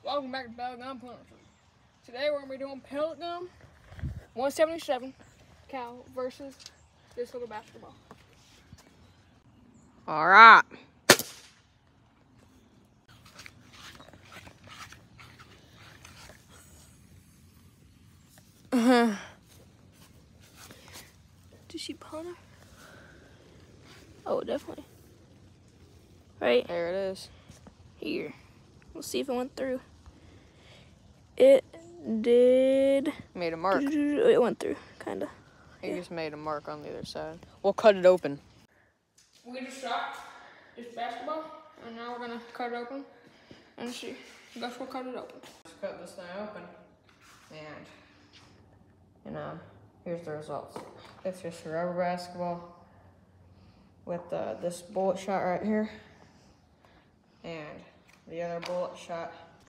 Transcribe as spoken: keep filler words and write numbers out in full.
Welcome back to Pellet Gun Punch. Today we're gonna be doing pellet gun, one seventy-seven cal versus this little basketball. All right. Uh-huh. Did she punt her? Oh, definitely. Right There it is. here. We'll see if it went through. It did. Made a mark. It went through, kind of. He Yeah. just made a mark on the other side. We'll cut it open. We just shot this basketball, and now we're gonna cut it open and see. Gus will cut it open. Let's cut this thing open, and you know, here's the results. It's just a rubber basketball with uh, this bullet shot right here, and the other bullet shot